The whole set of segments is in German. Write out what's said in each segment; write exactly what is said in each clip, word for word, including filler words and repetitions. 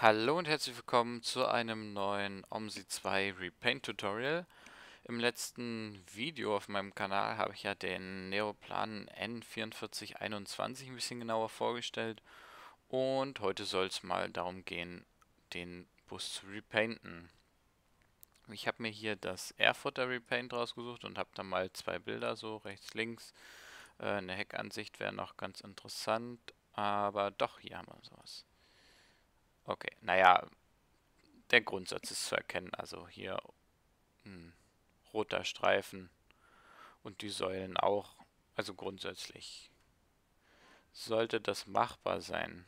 Hallo und herzlich willkommen zu einem neuen O M S I zwei Repaint Tutorial. Im letzten Video auf meinem Kanal habe ich ja den Neoplan N vierundvierzig einundzwanzig ein bisschen genauer vorgestellt und heute soll es mal darum gehen, den Bus zu repainten. Ich habe mir hier das Erfurter Repaint rausgesucht und habe da mal zwei Bilder, so rechts, links. Äh, eine Heckansicht wäre noch ganz interessant, aber doch, hier haben wir sowas. Okay, naja, der Grundsatz ist zu erkennen. Also hier ein roter Streifen und die Säulen auch. Also grundsätzlich sollte das machbar sein.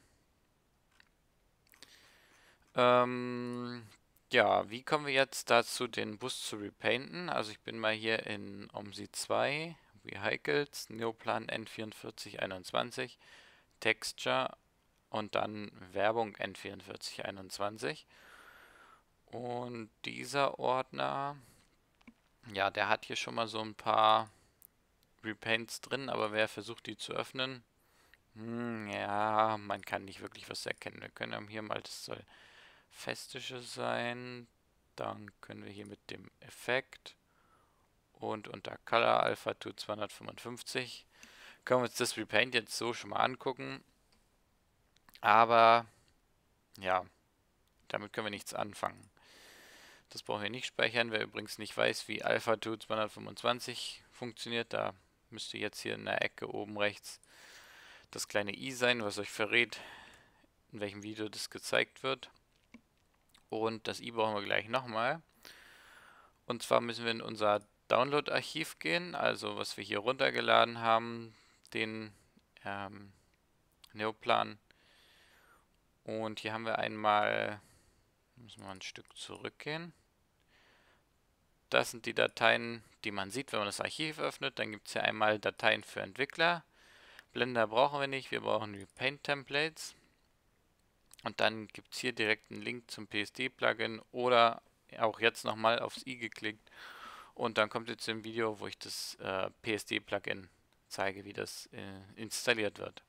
Ähm, ja, wie kommen wir jetzt dazu, den Bus zu repainten? Also ich bin mal hier in O M S I zwei, Vehicles, Neoplan N vierundvierzig einundzwanzig, Texture und dann Werbung N vierundvierzig einundzwanzig. Und dieser Ordner, ja, der hat hier schon mal so ein paar Repaints drin, aber wer versucht die zu öffnen, hm, ja, man kann nicht wirklich was erkennen. Wir können hier mal, das soll festische sein. Dann können wir hier mit dem Effekt und unter Color Alpha to zweihundertfünfundfünfzig können wir uns das Repaint jetzt so schon mal angucken. Aber ja, damit können wir nichts anfangen. Das brauchen wir nicht speichern. Wer übrigens nicht weiß, wie Alpha to zweihundertfünfundzwanzig funktioniert, da müsste jetzt hier in der Ecke oben rechts das kleine i sein, was euch verrät, in welchem Video das gezeigt wird. Und das i brauchen wir gleich nochmal. Und zwar müssen wir in unser Download-Archiv gehen, also was wir hier runtergeladen haben, den ähm, Neoplan. Und hier haben wir einmal, müssen wir ein Stück zurückgehen. Das sind die Dateien, die man sieht, wenn man das Archiv öffnet. Dann gibt es hier einmal Dateien für Entwickler. Blender brauchen wir nicht, wir brauchen Repaint Templates. Und dann gibt es hier direkt einen Link zum P S D-Plugin oder auch jetzt nochmal aufs i geklickt. Und dann kommt jetzt ein Video, wo ich das äh, P S D-Plugin zeige, wie das äh, installiert wird.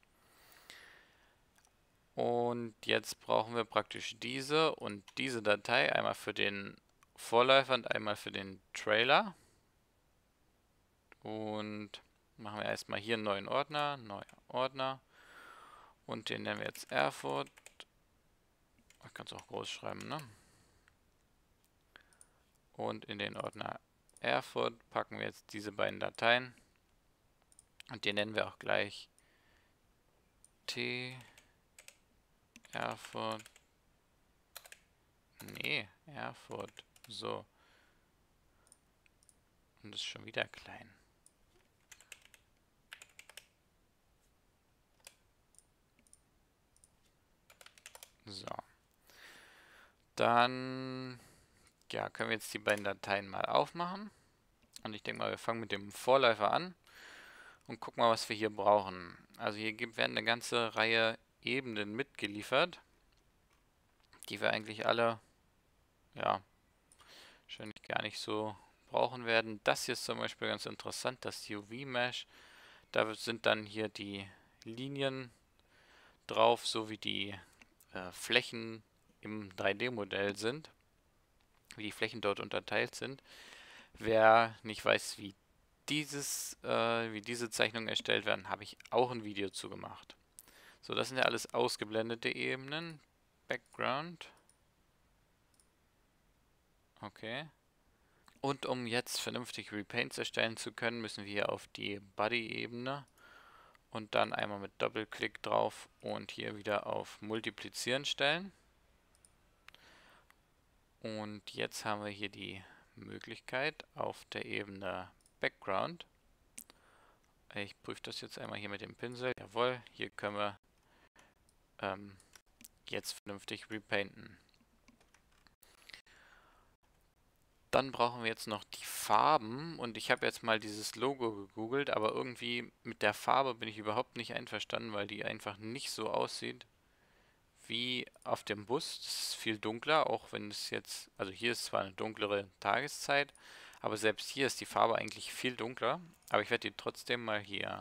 Und jetzt brauchen wir praktisch diese und diese Datei, einmal für den Vorläufer und einmal für den Trailer. Und machen wir erstmal hier einen neuen Ordner, neuer Ordner. Und den nennen wir jetzt Erfurt. Ich kann es auch groß schreiben, ne? Und in den Ordner Erfurt packen wir jetzt diese beiden Dateien. Und den nennen wir auch gleich T Erfurt. Nee, Erfurt. So. Und das ist schon wieder klein. So. Dann ja, können wir jetzt die beiden Dateien mal aufmachen. Und ich denke mal, wir fangen mit dem Vorläufer an und gucken mal, was wir hier brauchen. Also hier werden eine ganze Reihe Ebenen mitgeliefert, die wir eigentlich alle, ja, wahrscheinlich gar nicht so brauchen werden. Das hier ist zum Beispiel ganz interessant, das U V-Mesh. Da sind dann hier die Linien drauf, sowie die äh, Flächen im drei D-Modell sind, wie die Flächen dort unterteilt sind. Wer nicht weiß, wie dieses, äh, wie diese Zeichnungen erstellt werden, habe ich auch ein Video zu gemacht. So, das sind ja alles ausgeblendete Ebenen. Background. Okay. Und um jetzt vernünftig Repaints erstellen zu können, müssen wir hier auf die Body-Ebene und dann einmal mit Doppelklick drauf und hier wieder auf Multiplizieren stellen. Und jetzt haben wir hier die Möglichkeit auf der Ebene Background. Ich prüfe das jetzt einmal hier mit dem Pinsel. Jawohl, hier können wir ähm, jetzt vernünftig repainten. Dann brauchen wir jetzt noch die Farben und ich habe jetzt mal dieses Logo gegoogelt, aber irgendwie mit der Farbe bin ich überhaupt nicht einverstanden, weil die einfach nicht so aussieht wie auf dem Bus. Das ist viel dunkler, auch wenn es jetzt, also hier ist zwar eine dunklere Tageszeit, aber selbst hier ist die Farbe eigentlich viel dunkler. Aber ich werde die trotzdem mal hier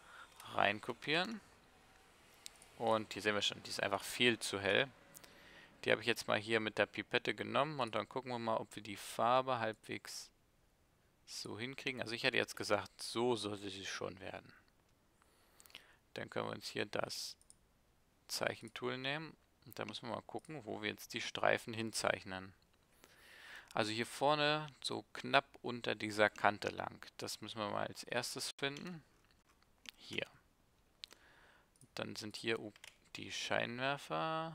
rein kopieren. Und hier sehen wir schon, die ist einfach viel zu hell. Die habe ich jetzt mal hier mit der Pipette genommen und dann gucken wir mal, ob wir die Farbe halbwegs so hinkriegen. Also ich hätte jetzt gesagt, so sollte sie schon werden. Dann können wir uns hier das Zeichentool nehmen und da müssen wir mal gucken, wo wir jetzt die Streifen hinzeichnen. Also hier vorne so knapp unter dieser Kante lang. Das müssen wir mal als erstes finden. Hier. Dann sind hier die Scheinwerfer.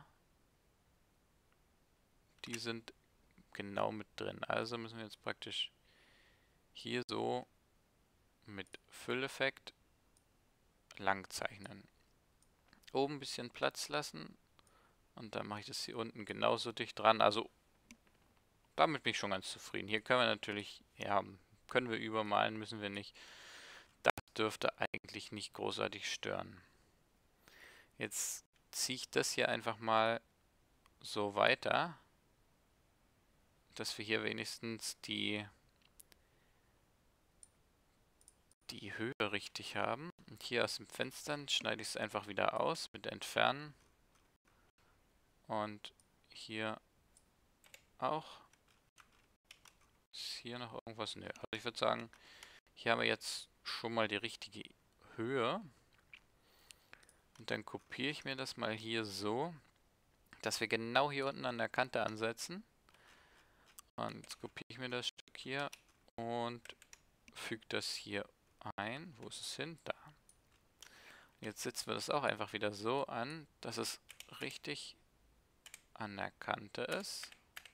Die sind genau mit drin. Also müssen wir jetzt praktisch hier so mit Fülleffekt lang zeichnen. Oben ein bisschen Platz lassen. Und dann mache ich das hier unten genauso dicht dran. Also damit bin ich schon ganz zufrieden. Hier können wir natürlich, ja, können wir übermalen, müssen wir nicht. Das dürfte eigentlich nicht großartig stören. Jetzt ziehe ich das hier einfach mal so weiter, dass wir hier wenigstens die, die Höhe richtig haben. Und hier aus dem Fenster schneide ich es einfach wieder aus mit Entfernen. Und hier auch. Ist hier noch irgendwas? Nö. Also ich würde sagen, hier haben wir jetzt schon mal die richtige Höhe. Und dann kopiere ich mir das mal hier so, dass wir genau hier unten an der Kante ansetzen. Und jetzt kopiere ich mir das Stück hier und füge das hier ein. Wo ist es hin? Da. Jetzt setzen wir das auch einfach wieder so an, dass es richtig an der Kante ist.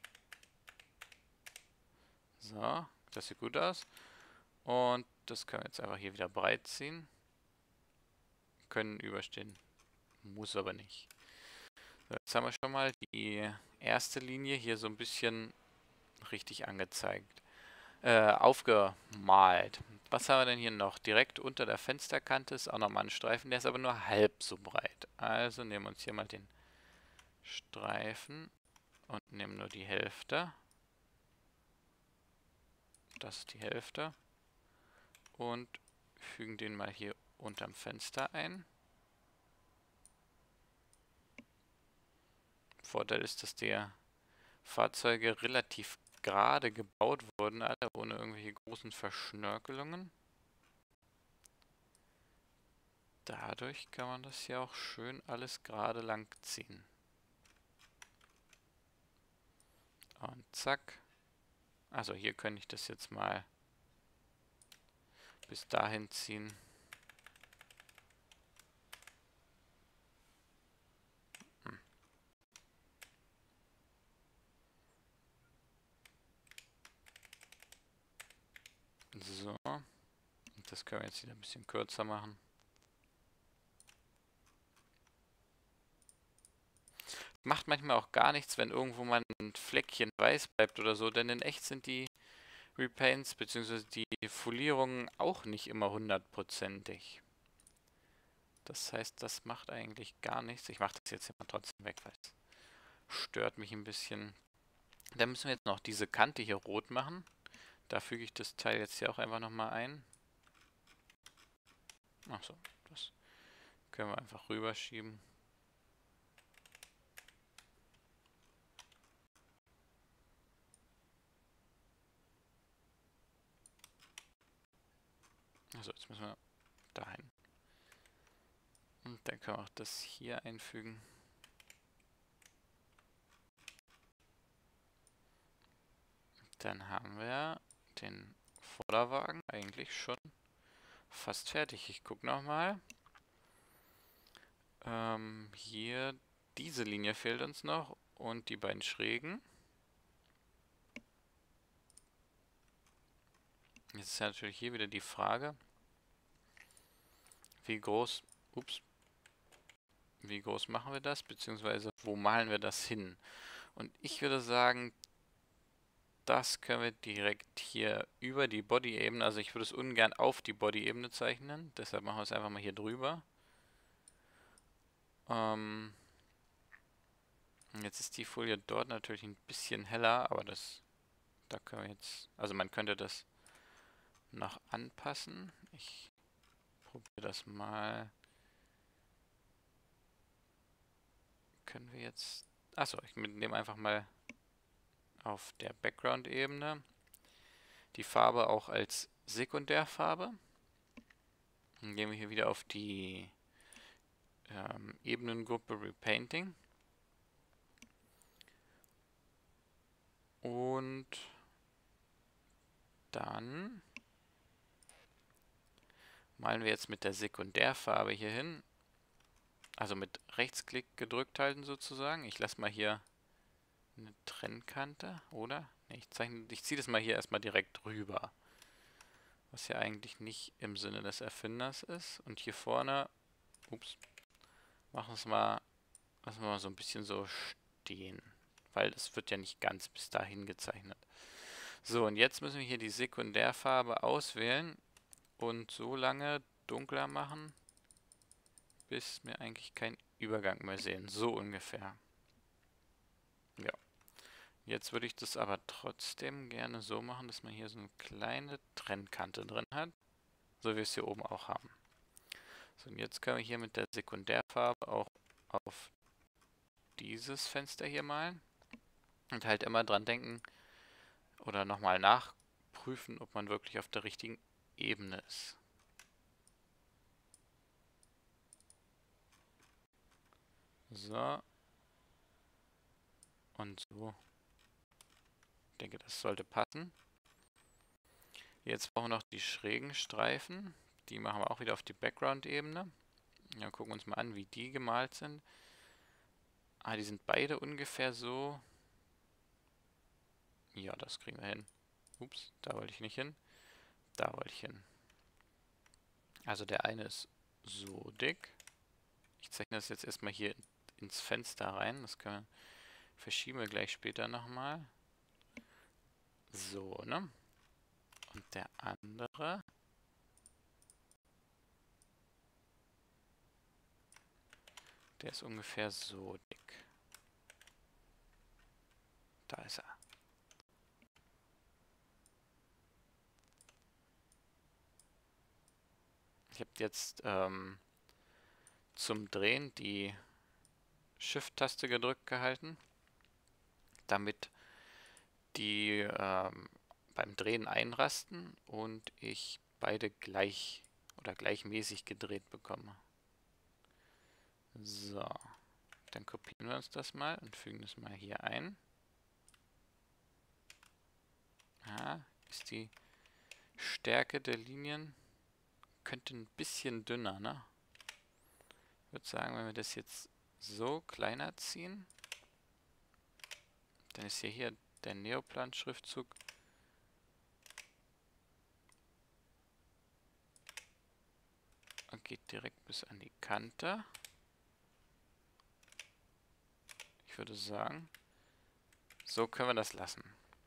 So, das sieht gut aus. Und das können wir jetzt einfach hier wieder breit ziehen. Können überstehen. Muss aber nicht. So, jetzt haben wir schon mal die erste Linie hier so ein bisschen richtig angezeigt. Äh, aufgemalt. Was haben wir denn hier noch? Direkt unter der Fensterkante ist auch nochmal ein Streifen. Der ist aber nur halb so breit. Also nehmen wir uns hier mal den Streifen und nehmen nur die Hälfte. Das ist die Hälfte. Und fügen den mal hier unterm Fenster ein. Vorteil ist, dass die Fahrzeuge relativ gerade gebaut wurden, alle ohne irgendwelche großen Verschnörkelungen. Dadurch kann man das hier auch schön alles gerade lang ziehen. Und zack. Also hier könnte ich das jetzt mal bis dahin ziehen. Hm. So. Das können wir jetzt wieder ein bisschen kürzer machen. Macht manchmal auch gar nichts, wenn irgendwo mal ein Fleckchen weiß bleibt oder so, denn in echt sind die Repaints bzw. die Folierungen auch nicht immer hundertprozentig. Das heißt, das macht eigentlich gar nichts. Ich mache das jetzt immer trotzdem weg, weil es stört mich ein bisschen. Dann müssen wir jetzt noch diese Kante hier rot machen. Da füge ich das Teil jetzt hier auch einfach nochmal ein. Achso, das können wir einfach rüberschieben. Also jetzt müssen wir dahin. Und dann können wir auch das hier einfügen. Dann haben wir den Vorderwagen eigentlich schon fast fertig. Ich gucke nochmal. Ähm, hier diese Linie fehlt uns noch und die beiden Schrägen. Jetzt ist ja natürlich hier wieder die Frage, wie groß, ups, wie groß machen wir das, beziehungsweise wo malen wir das hin? Und ich würde sagen, das können wir direkt hier über die Body-Ebene, also ich würde es ungern auf die Body-Ebene zeichnen, deshalb machen wir es einfach mal hier drüber. Ähm, jetzt ist die Folie dort natürlich ein bisschen heller, aber das, da können wir jetzt, also man könnte das noch anpassen. Ich probiere das mal. Können wir jetzt Achso, ich nehme einfach mal auf der Background-Ebene die Farbe auch als Sekundärfarbe. Dann gehen wir hier wieder auf die ähm, Ebenengruppe Repainting. Und dann malen wir jetzt mit der Sekundärfarbe hier hin. Also mit Rechtsklick gedrückt halten sozusagen. Ich lasse mal hier eine Trennkante, oder? Nee, ich zeichne, ich ziehe das mal hier erstmal direkt rüber. Was ja eigentlich nicht im Sinne des Erfinders ist. Und hier vorne, ups, machen wir es mal, lassen wir mal so ein bisschen so stehen. Weil es wird ja nicht ganz bis dahin gezeichnet. So, und jetzt müssen wir hier die Sekundärfarbe auswählen und so lange dunkler machen, bis wir eigentlich keinen Übergang mehr sehen. So ungefähr. Ja. Jetzt würde ich das aber trotzdem gerne so machen, dass man hier so eine kleine Trennkante drin hat. So wie wir es hier oben auch haben. So, und jetzt können wir hier mit der Sekundärfarbe auch auf dieses Fenster hier malen. Und halt immer dran denken oder nochmal nachprüfen, ob man wirklich auf der richtigen Ebene ist. So. Und so. Ich denke, das sollte passen. Jetzt brauchen wir noch die schrägen Streifen. Die machen wir auch wieder auf die Background-Ebene. Ja, gucken wir uns mal an, wie die gemalt sind. Ah, die sind beide ungefähr so. Ja, das kriegen wir hin. Ups, da wollte ich nicht hin. Da wollte ich hin. Also der eine ist so dick. Ich zeichne das jetzt erstmal hier ins Fenster rein. Das können wir, verschieben wir gleich später nochmal. So, ne? Und der andere. Der ist ungefähr so dick. Da ist er. Ich habe jetzt ähm, zum Drehen die Shift-Taste gedrückt gehalten, damit die ähm, beim Drehen einrasten und ich beide gleich oder gleichmäßig gedreht bekomme. So, dann kopieren wir uns das mal und fügen das mal hier ein. Ja, ist die Stärke der Linien könnte ein bisschen dünner, ne? Ich würde sagen, wenn wir das jetzt so kleiner ziehen, dann ist hier, hier der Neoplan-Schriftzug und geht direkt bis an die Kante. Ich würde sagen, so können wir das lassen.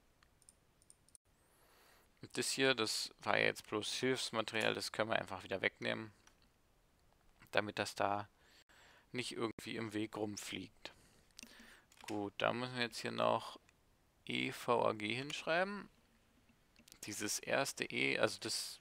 Und das hier, das war ja jetzt bloß Hilfsmaterial, das können wir einfach wieder wegnehmen, damit das da nicht irgendwie im Weg rumfliegt. Gut, da müssen wir jetzt hier noch E V A G hinschreiben. Dieses erste E, also das,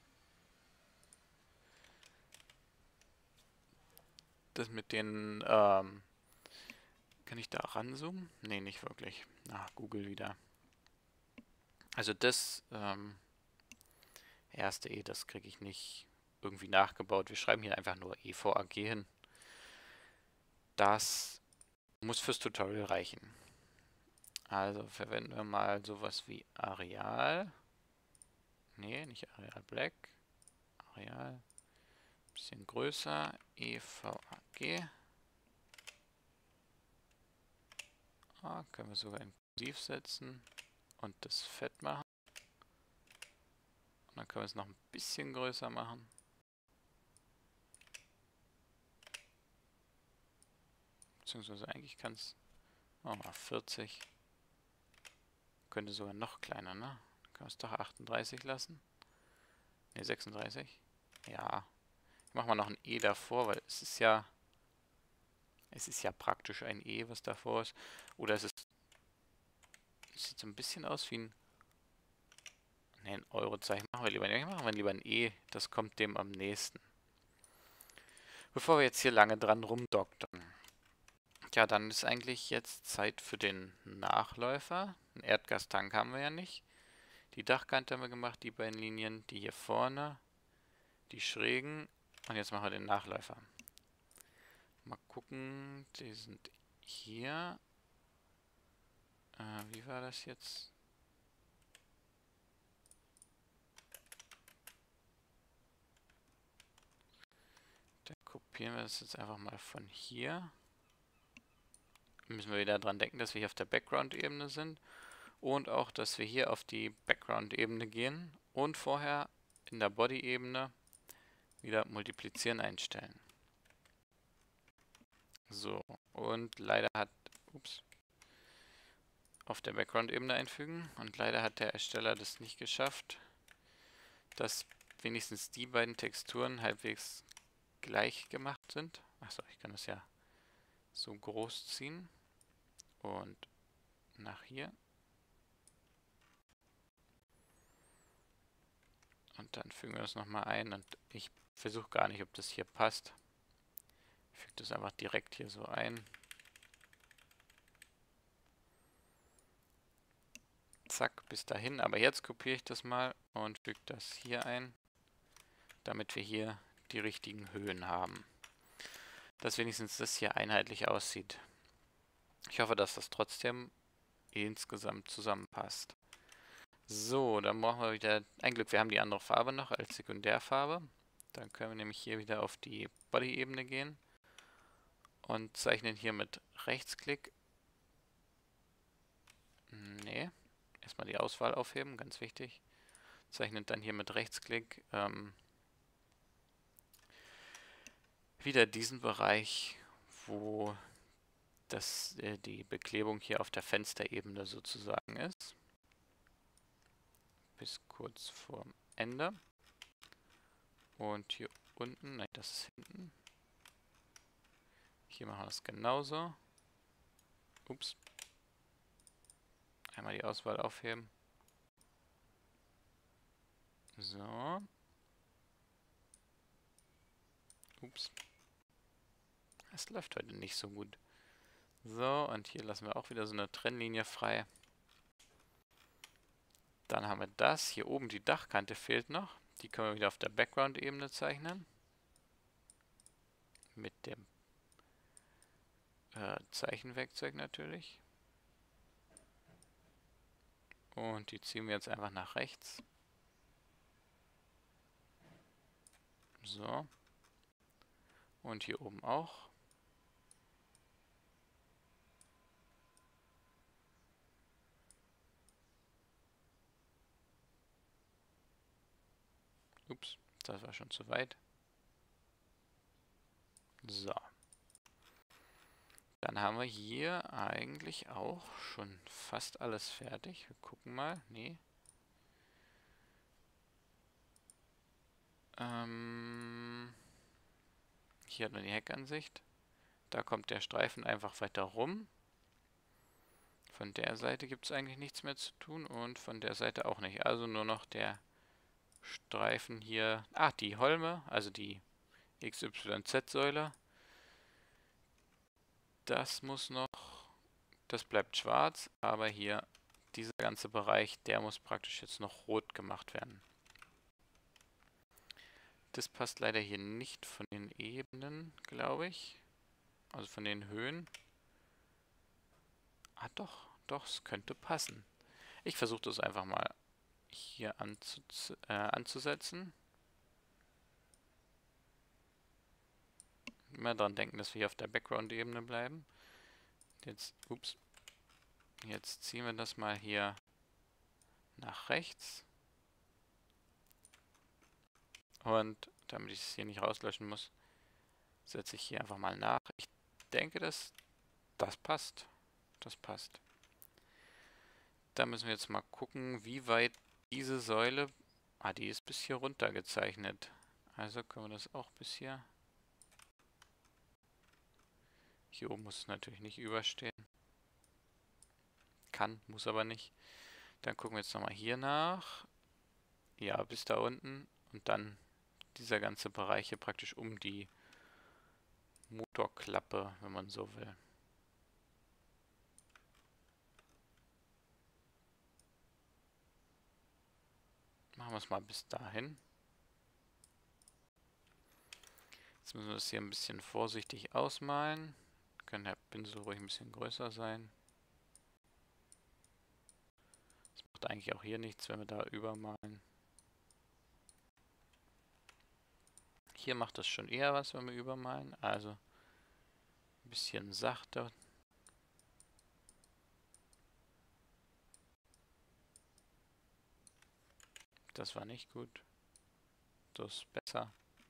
das mit den, ähm, kann ich da ranzoomen? Nee, nicht wirklich. Ach, Google wieder. Also das, ähm, erste E, das kriege ich nicht irgendwie nachgebaut. Wir schreiben hier einfach nur E V A G hin. Das muss fürs Tutorial reichen. Also verwenden wir mal sowas wie Areal. Nee, nicht Areal Black. Areal. Bisschen größer. E V A G. Ah, können wir sogar in Kursiv setzen. Und das fett machen. Und dann können wir es noch ein bisschen größer machen. Beziehungsweise eigentlich kann es oh, mal vierzig. Könnte sogar noch kleiner, ne? Dann können wir es doch achtunddreißig lassen. Ne, sechsunddreißig. Ja. Ich mache mal noch ein E davor, weil es ist ja es ist ja praktisch ein E, was davor ist. Oder es ist es sieht so ein bisschen aus wie ein ne, ein Eurozeichen. Machen wir lieber nicht. Machen wir lieber ein E. Das kommt dem am nächsten. Bevor wir jetzt hier lange dran rumdoktern. Ja, dann ist eigentlich jetzt Zeit für den Nachläufer. Einen Erdgastank haben wir ja nicht. Die Dachkante haben wir gemacht, die beiden Linien, die hier vorne, die schrägen. Und jetzt machen wir den Nachläufer. Mal gucken, die sind hier. Äh, wie war das jetzt? Dann kopieren wir das jetzt einfach mal von hier. Müssen wir wieder dran denken, dass wir hier auf der Background-Ebene sind. Und auch, dass wir hier auf die Background-Ebene gehen. Und vorher in der Body-Ebene wieder multiplizieren einstellen. So, und leider hat, ups, auf der Background-Ebene einfügen. Und leider hat der Ersteller das nicht geschafft, dass wenigstens die beiden Texturen halbwegs gleich gemacht sind. Achso, ich kann das ja so groß ziehen. Und nach hier. Und dann fügen wir das nochmal ein. Und ich versuche gar nicht, ob das hier passt. Ich füge das einfach direkt hier so ein. Zack, bis dahin. Aber jetzt kopiere ich das mal und füge das hier ein, damit wir hier die richtigen Höhen haben. Dass wenigstens das hier einheitlich aussieht. Ich hoffe, dass das trotzdem insgesamt zusammenpasst. So, dann brauchen wir wieder, ein Glück, wir haben die andere Farbe noch als Sekundärfarbe. Dann können wir nämlich hier wieder auf die Body-Ebene gehen und zeichnen hier mit Rechtsklick. Nee, erstmal die Auswahl aufheben, ganz wichtig. Zeichnet dann hier mit Rechtsklick ähm, wieder diesen Bereich, wo das, äh, die Beklebung hier auf der Fensterebene sozusagen ist. Bis kurz vorm Ende. Und hier unten, nein, das ist hinten. Hier machen wir es genauso. Ups. Einmal die Auswahl aufheben. So. Ups. Es läuft heute nicht so gut. So, und hier lassen wir auch wieder so eine Trennlinie frei. Dann haben wir das. Hier oben die Dachkante fehlt noch. Die können wir wieder auf der Background-Ebene zeichnen. Mit dem äh, Zeichenwerkzeug natürlich. Und die ziehen wir jetzt einfach nach rechts. So. Und hier oben auch. Ups, das war schon zu weit. So. Dann haben wir hier eigentlich auch schon fast alles fertig. Wir gucken mal. Nee. Ähm, hier hat man die Heckansicht. Da kommt der Streifen einfach weiter rum. Von der Seite gibt es eigentlich nichts mehr zu tun und von der Seite auch nicht. Also nur noch der Streifen hier. Ah, die Holme, also die X Y Z-Säule. Das muss noch, das bleibt schwarz, aber hier dieser ganze Bereich, der muss praktisch jetzt noch rot gemacht werden. Das passt leider hier nicht von den Ebenen, glaube ich. Also von den Höhen. Ah doch, doch, es könnte passen. Ich versuche das einfach mal hier anzu äh, anzusetzen. Immer daran denken, dass wir hier auf der Background-Ebene bleiben. Jetzt, ups. Jetzt ziehen wir das mal hier nach rechts. Und damit ich es hier nicht rauslöschen muss, setze ich hier einfach mal nach. Ich denke, dass das passt. Das passt. Da müssen wir jetzt mal gucken, wie weit diese Säule... Ah, die ist bis hier runter gezeichnet. Also können wir das auch bis hier... Hier oben muss es natürlich nicht überstehen. Kann, muss aber nicht. Dann gucken wir jetzt nochmal hier nach. Ja, bis da unten. Und dann dieser ganze Bereich hier praktisch um die Motorklappe, wenn man so will. Machen wir es mal bis dahin. Jetzt müssen wir das hier ein bisschen vorsichtig ausmalen. Kann der Pinsel ruhig ein bisschen größer sein. Das macht eigentlich auch hier nichts, wenn wir da übermalen. Hier macht das schon eher was, wenn wir übermalen. Also ein bisschen sachter. Das war nicht gut. Das ist besser.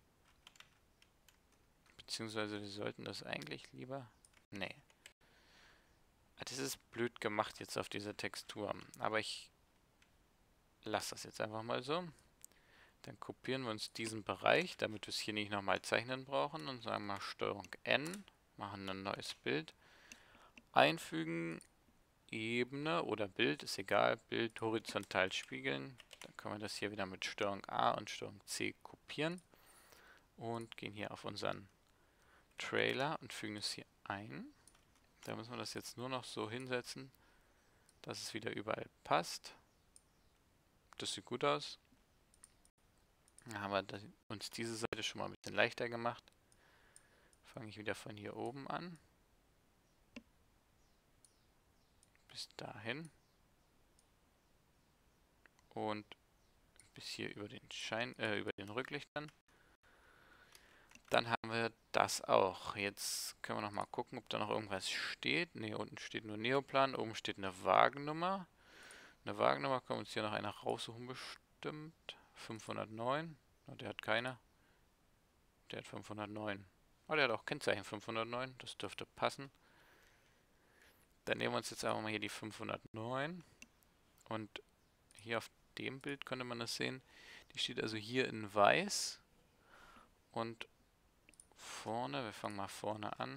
Beziehungsweise wir sollten das eigentlich lieber... Nee. Das ist blöd gemacht jetzt auf dieser Textur. Aber ich lasse das jetzt einfach mal so. Dann kopieren wir uns diesen Bereich, damit wir es hier nicht nochmal zeichnen brauchen. Und sagen mal Steuerung N. Machen ein neues Bild. Einfügen. Ebene oder Bild, ist egal. Bild horizontal spiegeln. Dann können wir das hier wieder mit Steuerung A und Steuerung C kopieren. Und gehen hier auf unseren Trailer und fügen es hier ein. Da müssen wir das jetzt nur noch so hinsetzen, dass es wieder überall passt. Das sieht gut aus. Dann haben wir uns diese Seite schon mal ein bisschen leichter gemacht. Fange ich wieder von hier oben an. Bis dahin. Und bis hier über den Schein, äh, über den Rücklichtern. Dann haben wir das auch. Jetzt können wir noch mal gucken, ob da noch irgendwas steht. Ne, unten steht nur Neoplan, oben steht eine Wagennummer. Eine Wagennummer können wir uns hier noch eine raussuchen bestimmt. fünfhundertneun. Oh, der hat keine. Der hat fünfhundertneun. Oh, der hat auch Kennzeichen fünfhundertneun. Das dürfte passen. Dann nehmen wir uns jetzt einfach mal hier die fünfhundertneun. Und hier auf dem Bild könnte man das sehen. Die steht also hier in weiß. Und vorne, wir fangen mal vorne an.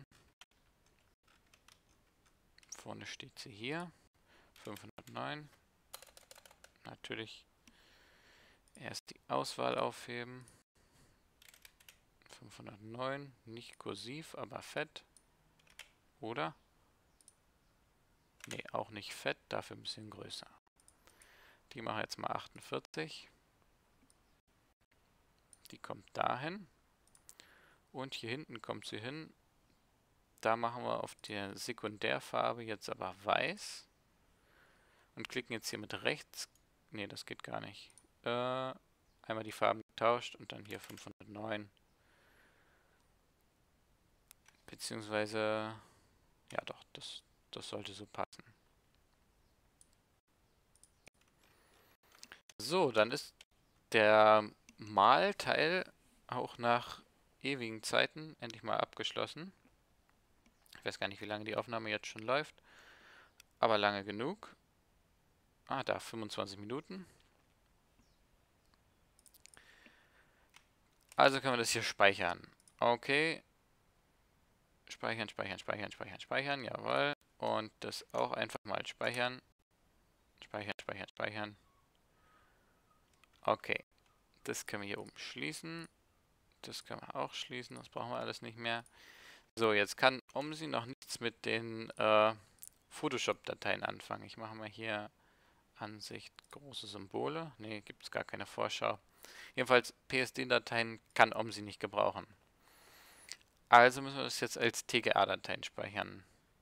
Vorne steht sie hier. fünfhundertneun. Natürlich erst die Auswahl aufheben. fünfhundertneun. Nicht kursiv, aber fett. Oder? Ne, auch nicht fett, dafür ein bisschen größer. Die machen wir jetzt mal achtundvierzig. Die kommt dahin. Und hier hinten kommt sie hin. Da machen wir auf der Sekundärfarbe jetzt aber weiß. Und klicken jetzt hier mit rechts. Ne, das geht gar nicht. Äh, einmal die Farben getauscht und dann hier fünfhundertneun. Beziehungsweise, ja doch, das, das sollte so passen. So, dann ist der Malteil auch nach ewigen Zeiten endlich mal abgeschlossen. Ich weiß gar nicht, wie lange die Aufnahme jetzt schon läuft, aber lange genug. Ah, da, fünfundzwanzig Minuten. Also können wir das hier speichern. Okay. Speichern, speichern, speichern, speichern, speichern, jawohl. Und das auch einfach mal speichern. Speichern, speichern, speichern. Okay. Das können wir hier oben schließen. Das können wir auch schließen, das brauchen wir alles nicht mehr. So, jetzt kann OMSI noch nichts mit den äh, Photoshop-Dateien anfangen. Ich mache mal hier Ansicht, große Symbole. Ne, gibt es gar keine Vorschau. Jedenfalls P S D-Dateien kann OMSI nicht gebrauchen. Also müssen wir das jetzt als T G A-Dateien speichern.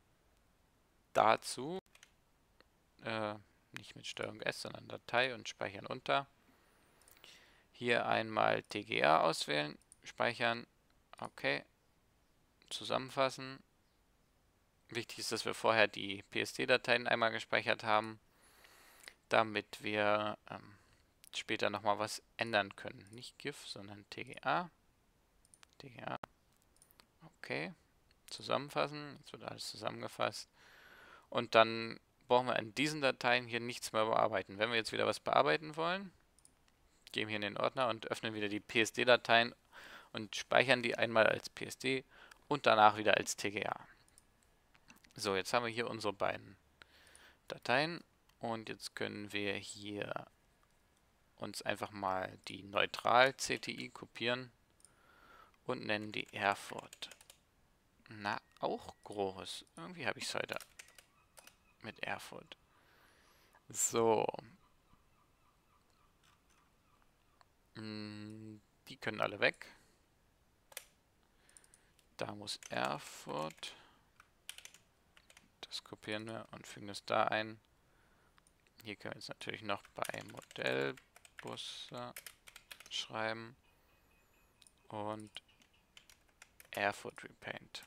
Dazu äh, nicht mit Steuerung S, sondern Datei und speichern unter. Hier einmal T G A auswählen, speichern, okay, zusammenfassen. Wichtig ist, dass wir vorher die P S D-Dateien einmal gespeichert haben, damit wir ähm, später nochmal was ändern können. Nicht GIF, sondern T G A. T G A. Okay. Zusammenfassen. Jetzt wird alles zusammengefasst. Und dann brauchen wir in diesen Dateien hier nichts mehr bearbeiten. Wenn wir jetzt wieder was bearbeiten wollen, gehen wir hier in den Ordner und öffnen wieder die P S D-Dateien und speichern die einmal als P S D und danach wieder als T G A. So, jetzt haben wir hier unsere beiden Dateien und jetzt können wir hier uns einfach mal die Neutral-C T I kopieren und nennen die Erfurt. Na, auch groß. Irgendwie habe ich es heute mit Erfurt. So. Die können alle weg. Da muss Erfurt. Das kopieren wir und fügen das da ein. Hier können wir jetzt natürlich noch bei Modellbusse schreiben. Und Erfurt Repaint.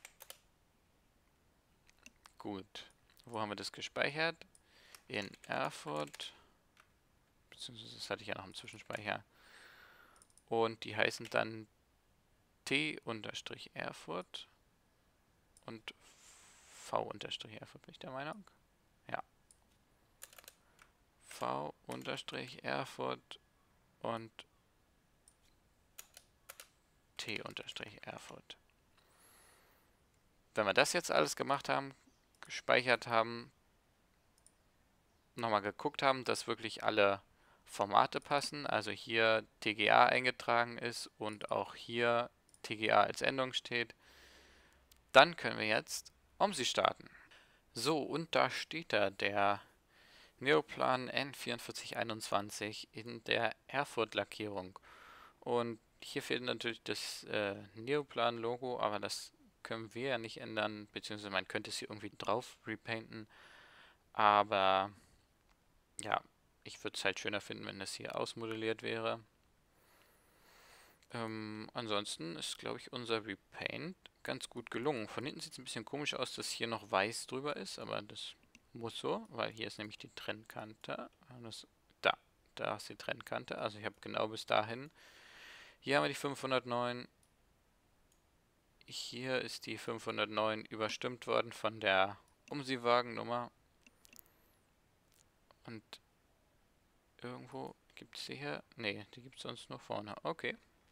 Gut. Wo haben wir das gespeichert? In Erfurt. Beziehungsweise das hatte ich ja noch im Zwischenspeicher. Und die heißen dann T-Erfurt und V-Erfurt, bin ich der Meinung. Ja. V-Erfurt und T-Erfurt. Wenn wir das jetzt alles gemacht haben, gespeichert haben, nochmal geguckt haben, dass wirklich alle Formate passen, also hier T G A eingetragen ist und auch hier T G A als Endung steht, dann können wir jetzt OMSI starten. So, und da steht da der Neoplan N vierundvierzig einundzwanzig in der Erfurt-Lackierung. Und hier fehlt natürlich das äh, Neoplan-Logo, aber das können wir ja nicht ändern, beziehungsweise man könnte es hier irgendwie drauf repainten, aber ja, ich würde es halt schöner finden, wenn das hier ausmodelliert wäre. Ähm, ansonsten ist, glaube ich, unser Repaint ganz gut gelungen. Von hinten sieht es ein bisschen komisch aus, dass hier noch weiß drüber ist, aber das muss so, weil hier ist nämlich die Trennkante. Das, da, da ist die Trennkante, also ich habe genau bis dahin. Hier haben wir die fünfhundertneun. Hier ist die fünfhundertneun überstimmt worden von der OMSI-Wagennummer. Und irgendwo gibt es die hier? Ne, die gibt es sonst nur vorne. Okay.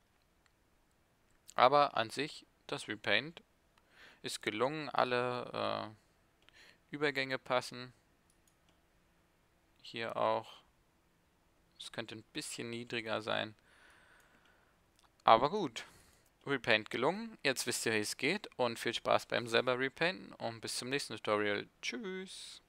Aber an sich, das Repaint ist gelungen. Alle äh, Übergänge passen. Hier auch. Es könnte ein bisschen niedriger sein. Aber gut. Repaint gelungen. Jetzt wisst ihr, wie es geht. Und viel Spaß beim selber Repainten. Und bis zum nächsten Tutorial. Tschüss.